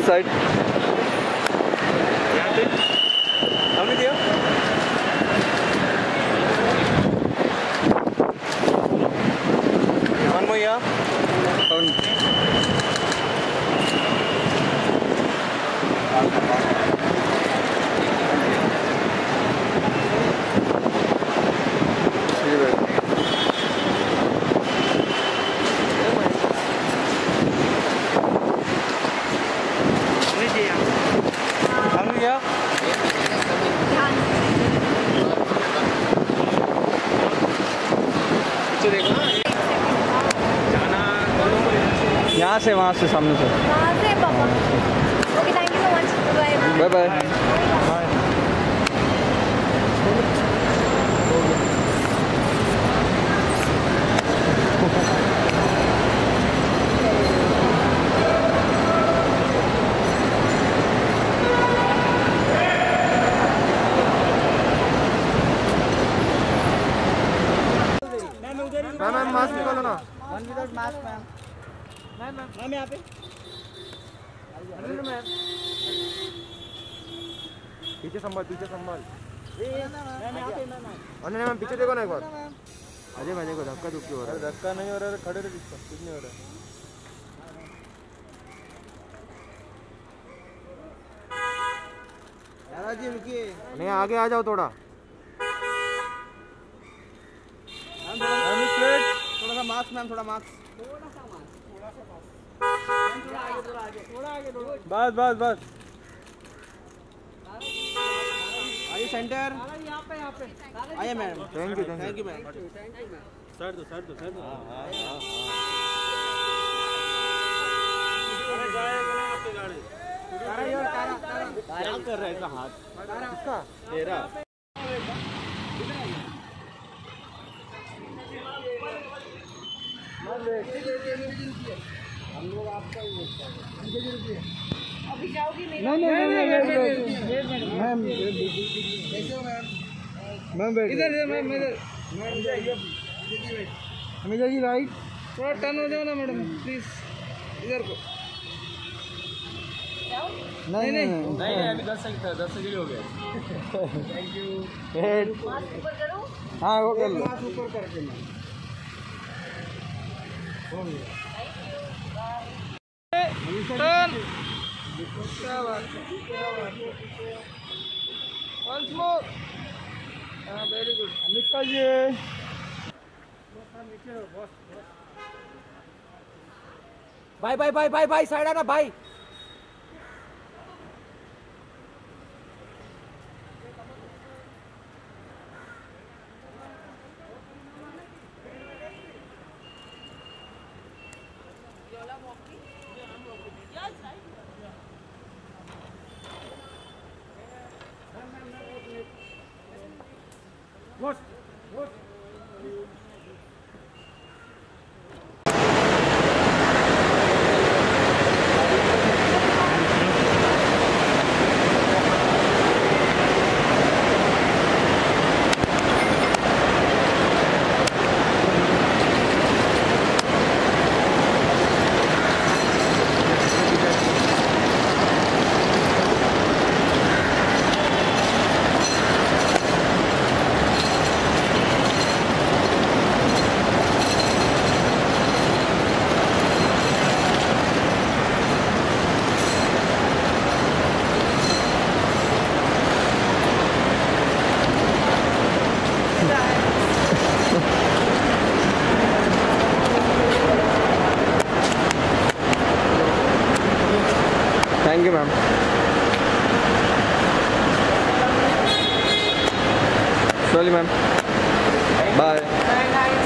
This side. यहाँ पे हमने दिया one more here. यहाँ से वहाँ से सामने से वहाँ से पापा okay thank you so much bye bye bye ma'am mask निकालो ना one without mask ma'am ma'am यहाँ पे मैम पीछे संभाल मैम यहाँ पे मैम अरे मैम पीछे देखो ना एक बार अजय भाई देखो धक्का धुक्की हो रहा है धक्का नहीं हो रहा है खड़े रहे कुछ नहीं हो रहा है यार जी रुकिए नहीं आगे आ जाओ थोड़ा थोड़ा सा मास्क मैम थोड़ा मास्क बस आइए सेंटर आइए ma'am thank you ma'am sir दो क्या कर रहा है इसका हाथ किसका तेरा हम लोग आपका अभी जाओगी मेरे मैम इधर मैम इधर जी राइट थोड़ा टर्न हो जाओ ना मैडम प्लीज इधर को नहीं अभी 10 सेकंड हो गया थैंक यू मास्क ऊपर करो हाँ वो कर लो मास्क ऊपर करके टर्न क्या बात वंस मोर हाँ वेरी गुड निकालिए भाई साइड आना भाई thank you ma'am sorry ma'am bye